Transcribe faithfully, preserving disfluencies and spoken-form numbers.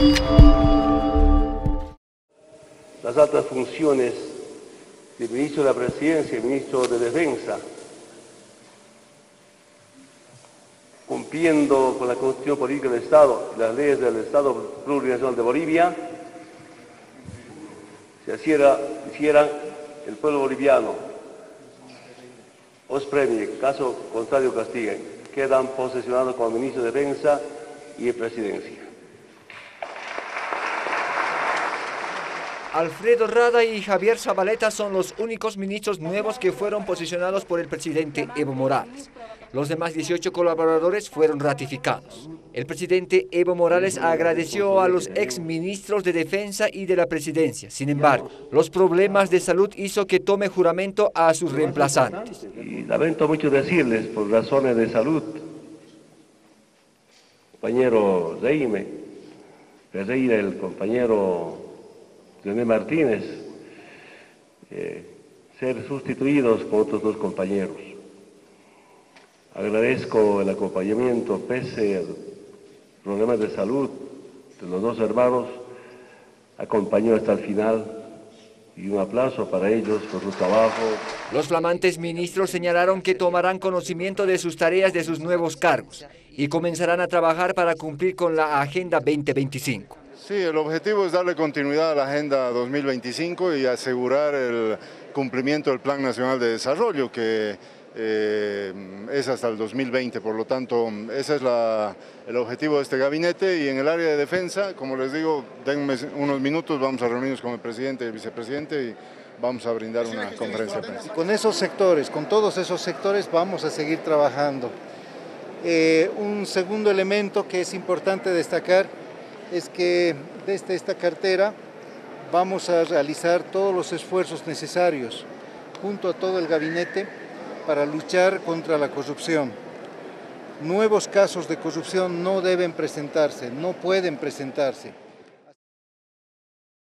Las altas funciones del ministro de la Presidencia y ministro de Defensa, cumpliendo con la Constitución Política del Estado y las leyes del Estado Plurinacional de Bolivia, se hiciera, hicieran el pueblo boliviano os premie, caso contrario castiguen. Quedan posesionados como ministro de Defensa y de Presidencia. Alfredo Rada y Javier Zabaleta son los únicos ministros nuevos que fueron posicionados por el presidente Evo Morales. Los demás dieciocho colaboradores fueron ratificados. El presidente Evo Morales agradeció a los exministros de Defensa y de la Presidencia. Sin embargo, los problemas de salud hizo que tome juramento a sus reemplazantes. Y lamento mucho decirles, por razones de salud, compañero Reime, Ferreira, el compañero René Martínez, eh, ser sustituidos por otros dos compañeros. Agradezco el acompañamiento pese a problemas de salud de los dos hermanos, acompañó hasta el final y un aplauso para ellos por su trabajo. Los flamantes ministros señalaron que tomarán conocimiento de sus tareas de sus nuevos cargos y comenzarán a trabajar para cumplir con la Agenda veinte veinticinco. Sí, el objetivo es darle continuidad a la Agenda dos mil veinticinco y asegurar el cumplimiento del Plan Nacional de Desarrollo, que eh, es hasta el dos mil veinte, por lo tanto, ese es la, el objetivo de este gabinete. Y en el área de defensa, como les digo, denme unos minutos, vamos a reunirnos con el presidente y el vicepresidente y vamos a brindar una conferencia de prensa. Con esos sectores, con todos esos sectores vamos a seguir trabajando. Eh, un segundo elemento que es importante destacar es que desde esta cartera vamos a realizar todos los esfuerzos necesarios junto a todo el gabinete para luchar contra la corrupción. Nuevos casos de corrupción no deben presentarse, no pueden presentarse.